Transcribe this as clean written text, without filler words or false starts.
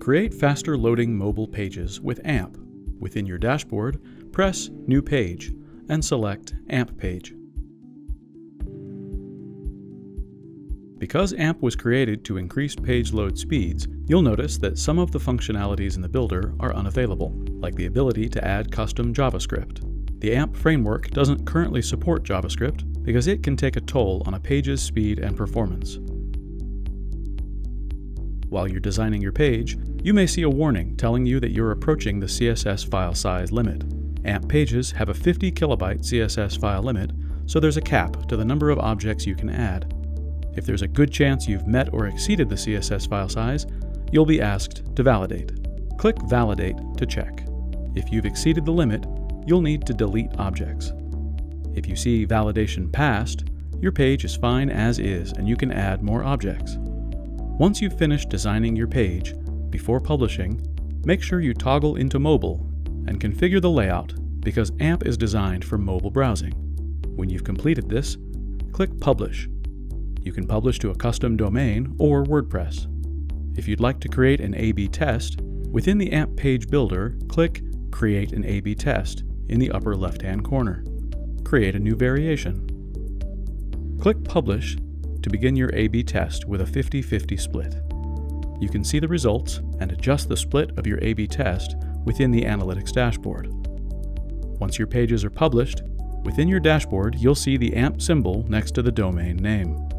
Create faster loading mobile pages with AMP. Within your dashboard, press New Page and select AMP Page. Because AMP was created to increase page load speeds, you'll notice that some of the functionalities in the builder are unavailable, like the ability to add custom JavaScript. The AMP framework doesn't currently support JavaScript because it can take a toll on a page's speed and performance. While you're designing your page, you may see a warning telling you that you're approaching the CSS file size limit. AMP pages have a 50 kilobyte CSS file limit, so there's a cap to the number of objects you can add. If there's a good chance you've met or exceeded the CSS file size, you'll be asked to validate. Click Validate to check. If you've exceeded the limit, you'll need to delete objects. If you see Validation Passed, your page is fine as is and you can add more objects. Once you've finished designing your page, before publishing, make sure you toggle into mobile and configure the layout because AMP is designed for mobile browsing. When you've completed this, click Publish. You can publish to a custom domain or WordPress. If you'd like to create an A/B test, within the AMP page builder, click Create an A/B test in the upper left-hand corner. Create a new variation. Click Publish to begin your A/B test with a 50-50 split. You can see the results and adjust the split of your A/B test within the Analytics dashboard. Once your pages are published, within your dashboard you'll see the AMP symbol next to the domain name.